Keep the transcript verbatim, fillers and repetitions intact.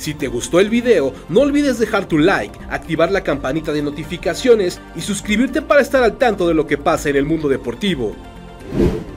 Si te gustó el video, no olvides dejar tu like, activar la campanita de notificaciones y suscribirte para estar al tanto de lo que pasa en el mundo deportivo.